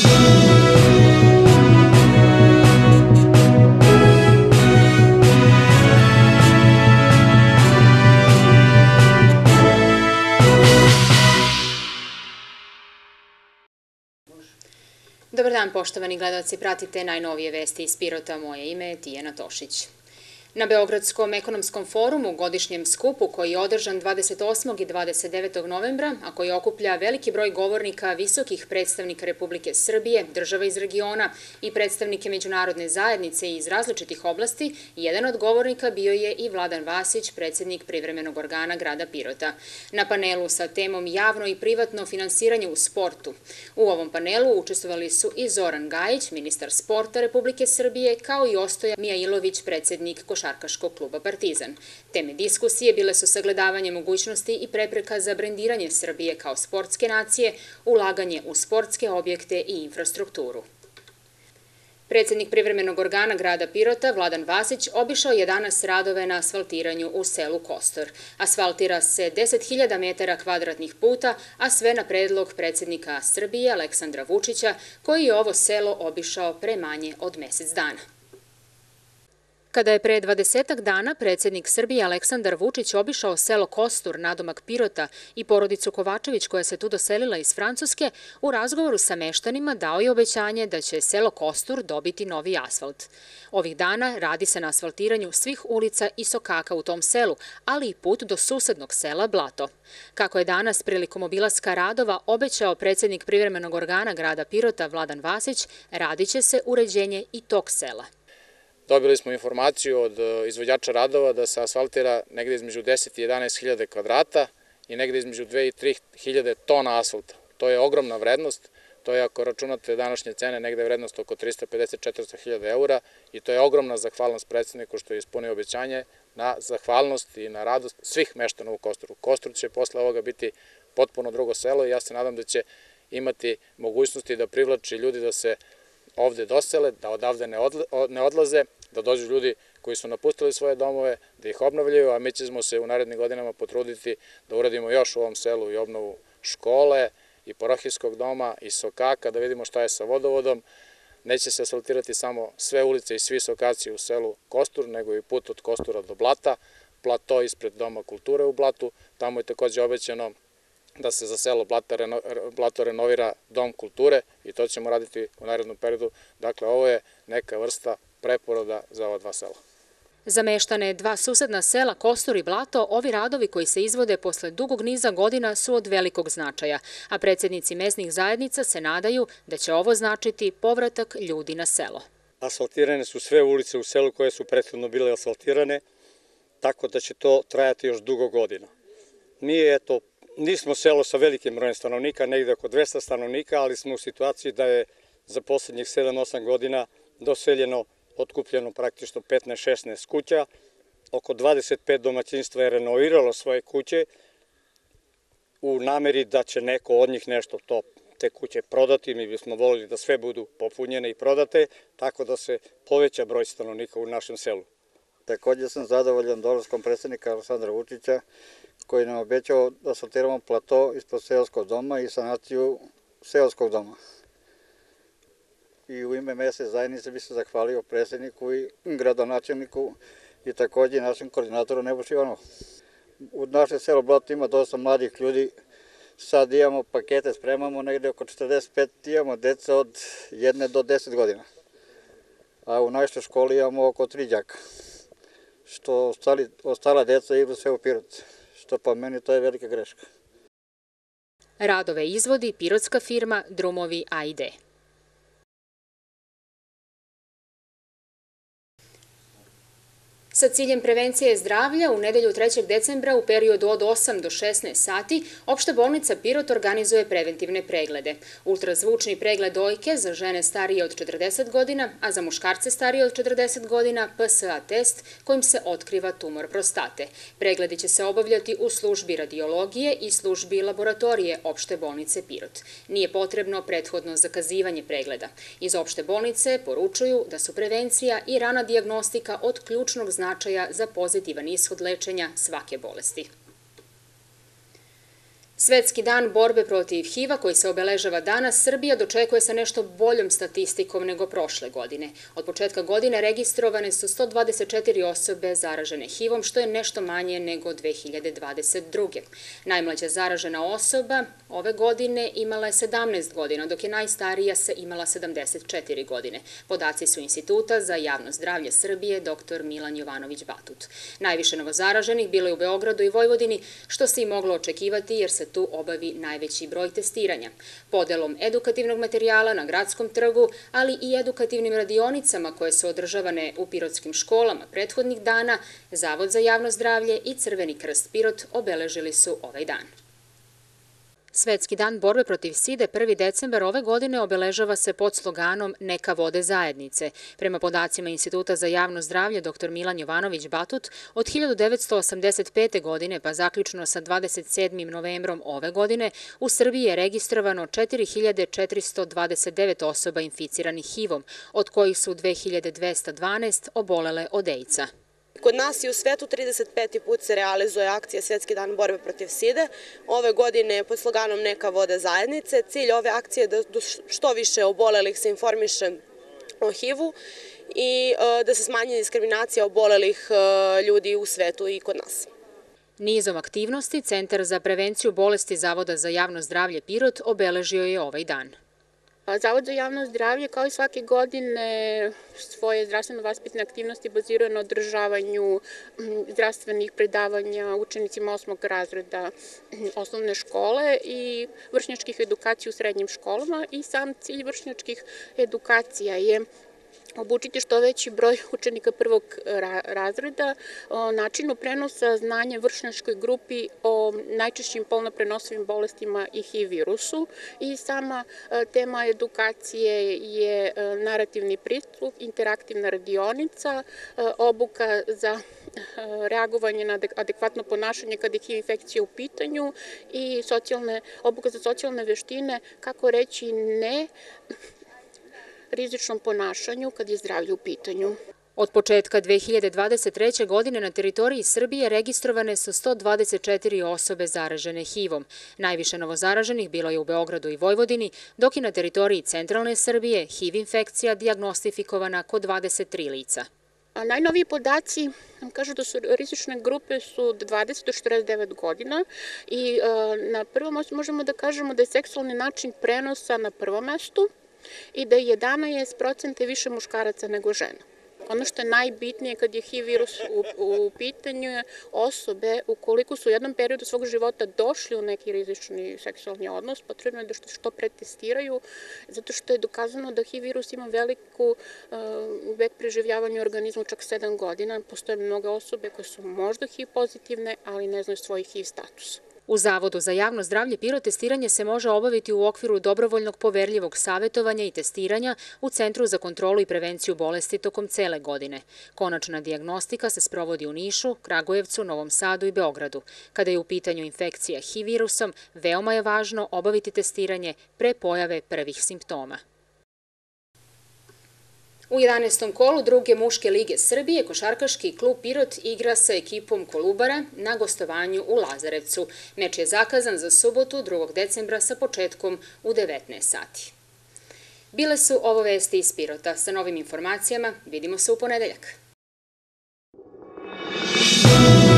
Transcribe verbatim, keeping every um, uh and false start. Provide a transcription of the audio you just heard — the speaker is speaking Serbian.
Dobar dan, poštovani gledalci, pratite najnovije vesti iz Pirota. Moje ime je Tijana Tošić. Na Beogradskom ekonomskom forumu, godišnjem skupu koji je održan dvadeset osmog i dvadeset devetog novembra, a koji okuplja veliki broj govornika visokih predstavnika Republike Srbije, država iz regiona i predstavnike međunarodne zajednice iz različitih oblasti, jedan od govornika bio je i Vladan Vasić, predsjednik privremenog organa grada Pirota. Na panelu sa temom javno i privatno finansiranje u sportu. U ovom panelu učestvovali su i Zoran Gajić, ministar sporta Republike Srbije, kao i Ostoja Mijailović, predsjednik Košarkaškog kluba Partizan. Teme diskusije bile su sagledavanje mogućnosti i prepreka za brendiranje Srbije kao sportske nacije, ulaganje u sportske objekte i infrastrukturu. Predsjednik privremenog organa grada Pirota, Vladan Vasić, obišao je danas radove na asfaltiranju u selu Kostor. Asfaltira se deset hiljada metara kvadratnih puta, a sve na predlog predsjednika Srbije, Aleksandra Vučića, koji je ovo selo obišao pre manje od mesec dana. Kada je pre dvadesetak dana predsjednik Srbije Aleksandar Vučić obišao selo Kostur, nadomak Pirota, i porodicu Kovačević koja se tu doselila iz Francuske, u razgovoru sa meštanima dao je obećanje da će selo Kostur dobiti novi asfalt. Ovih dana radi se na asfaltiranju svih ulica i sokaka u tom selu, ali i put do susednog sela Blato. Kako je danas prilikom obilaska radova obećao predsjednik privremenog organa grada Pirota Vladan Vasić, radit će se uređenje i tog sela. Dobili smo informaciju od izvođača radova da se asfaltira negde između deset i jedanaest hiljada kvadrata i negde između dve i tri hiljade tona asfalta. To je ogromna vrednost, to je, ako računate današnje cene, negde vrednost oko trista pedeset do četiristo hiljada eura i to je ogromna zahvalnost predsjedniku što je ispunio obećanje, na zahvalnost i na radost svih meštana u Kosturu. Kostur će posle ovoga biti potpuno drugo selo i ja se nadam da će imati mogućnosti da privlači ljudi da se ovde dosele, da odavde ne odlaze, da dođu ljudi koji su napustili svoje domove, da ih obnavljaju, a mi ćemo se u narednim godinama potruditi da uradimo još u ovom selu i obnovu škole i parohijskog doma i sokaka, da vidimo šta je sa vodovodom. Neće se asfaltirati samo sve ulice i svi sokaci u selu Kostur, nego i put od Kostura do Blata, plato ispred Doma kulture u Blatu. Tamo je takođe obećano da se za selo Blato renovira Dom kulture i to ćemo raditi u narednom periodu. Dakle, ovo je neka vrsta preporoda za ova dva sela. Za meštane dva susedna sela Kostur i Blato, ovi radovi koji se izvode posle dugog niza godina su od velikog značaja, a predsjednici mesnih zajednica se nadaju da će ovo značiti povratak ljudi na selo. Asfaltirane su sve ulice u selu koje su prethodno bile asfaltirane, tako da će to trajati još dugo godina. Nije, eto, Nismo selo sa velikim brojem stanovnika, negde oko dvesta stanovnika, ali smo u situaciji da je za poslednjih sedam osam godina doseljeno, otkupljeno praktično petnaest šesnaest kuća. Oko dvadeset pet domaćinstva je renoviralo svoje kuće u nameri da će neko od njih nešto to, te kuće prodati. Mi bismo volili da sve budu popunjene i prodate, tako da se poveća broj stanovnika u našem selu. Takođe sam zadovoljan dolaskom predsjednika Aleksandra Vučića, koji nam obećao da asfaltiramo plato ispod seoskog doma i sanaciju seoskog doma. I u ime mesne zajednice bih se zahvalio predsjedniku i gradonačelniku i takođe našem koordinatoru Nebojši Ivanovu. U našem selu Blato ima dosta mladih ljudi, sad imamo pakete, spremamo negde oko četrdeset pet, imamo deca od jedne do deset godina. A u našoj školi imamo oko tri đaka, što ostala deca idu sve u Pirot. Što po meni to je velika greška. Radove izvodi pirotska firma Drumovi A i D. Sa ciljem prevencije zdravlja, u nedelju trećeg decembra u periodu od osam do šesnaest sati Opšta bolnica Pirot organizuje preventivne preglede. Ultrazvučni pregled dojke za žene starije od četrdeset godina, a za muškarce starije od četrdeset godina P S A test kojim se otkriva tumor prostate. Pregledi će se obavljati u službi radiologije i službi laboratorije Opšte bolnice Pirot. Nije potrebno prethodno zakazivanje pregleda. Iz Opšte bolnice poručuju da su prevencija i rana dijagnostika od ključnog značaja za pozitivan ishod lečenja svake bolesti. Svetski dan borbe protiv H I V-a koji se obeležava danas, Srbija dočekuje sa nešto boljom statistikom nego prošle godine. Od početka godine registrovane su sto dvadeset četiri osobe zaražene H I V-om, što je nešto manje nego dve hiljade dvadeset druge. Najmlađa zaražena osoba ove godine imala je sedamnaest godina, dok je najstarija se imala sedamdeset četiri godine. Podaci su Instituta za javno zdravlje Srbije, doktor Milan Jovanović Batut. Najviše novozaraženih bilo je u Beogradu i Vojvodini, što se i moglo očekivati jer se tu obavi najveći broj testiranja. Podelom edukativnog materijala na Gradskom trgu, ali i edukativnim radionicama koje su održavane u pirotskim školama prethodnih dana, Zavod za javno zdravlje i Crveni krst Pirot obeležili su ovaj dan. Svetski dan borbe protiv side prvi decembar ove godine obeležava se pod sloganom Neka vode zajednice. Prema podacima Instituta za javno zdravlje doktor Milan Jovanović Batut, od hiljadu devetsto osamdeset pete. godine pa zaključno sa dvadeset sedmim novembrom ove godine u Srbiji je registrovano četiri hiljade četiristo dvadeset devet osoba inficiranih H I V-om, od kojih su dve hiljade dvesta dvanaest obolele od AIDS-a. Kod nas i u svetu trideset peti put se realizuje akcija Svetski dan borbe protiv side. Ove godine pod sloganom Neka vode zajednice. Cilj ove akcije je da što više obolelih se informiše o H I V-u i da se smanji diskriminacija obolelih ljudi u svetu i kod nas. Nizom aktivnosti Centar za prevenciju bolesti Zavoda za javno zdravlje Pirot obeležio je ovaj dan. Zavod za javno zdravlje kao i svake godine svoje zdravstveno-vaspitne aktivnosti baziruje na održavanju zdravstvenih predavanja učenicima osmog razreda osnovne škole i vršnjačkih edukacija u srednjim školama i sam cilj vršnjačkih edukacija je obučiti što veći broj učenika prvog razreda o načinu prenosa znanja vršnjačkoj grupi o najčešćim polno prenosivim bolestima i H I V virusu i sama tema edukacije je narativni pristup, interaktivna radionica, obuka za reagovanje na adekvatno ponašanje kada je H I V infekcija u pitanju i obuka za socijalne veštine, kako reći ne rizičnom ponašanju kad je zdravlje u pitanju. Od početka dve hiljade dvadeset treće. godine na teritoriji Srbije registrovane su sto dvadeset četiri osobe zaražene H I V-om. Najviše novozaraženih bilo je u Beogradu i Vojvodini, dok je na teritoriji centralne Srbije H I V infekcija dijagnostifikovana kod dvadeset tri lica. Najnoviji podaci nam kažu da su rizične grupe su od dvadeset do četrdeset devet godina i na prvom možemo da kažemo da je seksualni način prenosa na prvom mestu i da je jedanaest procenti više muškaraca nego žena. Ono što je najbitnije kad je H I V virus u, u pitanju je osobe, ukoliko su u jednom periodu svog života došli u neki rizični seksualni odnos, potrebno je da što, što pretestiraju, zato što je dokazano da H I V virus ima veliku uh, vek preživljavanja u organizmu, čak sedam godina. Postoje mnoge osobe koje su možda H I V pozitivne, ali ne znaju svoj H I V status. U Zavodu za javno zdravlje Pirot testiranje se može obaviti u okviru dobrovoljnog poverljivog savjetovanja i testiranja u Centru za kontrolu i prevenciju bolesti tokom cele godine. Konačna dijagnostika se sprovodi u Nišu, Kragujevcu, Novom Sadu i Beogradu. Kada je u pitanju infekcija H I V virusom, veoma je važno obaviti testiranje pre pojave prvih simptoma. U jedanaestom kolu druge muške lige Srbije košarkaški klub Pirot igra sa ekipom Kolubara na gostovanju u Lazarevcu. Meč je zakazan za subotu drugog decembra sa početkom u devetnaest sati. Bile su ovo vesti iz Pirota. Sa novim informacijama vidimo se u ponedeljak.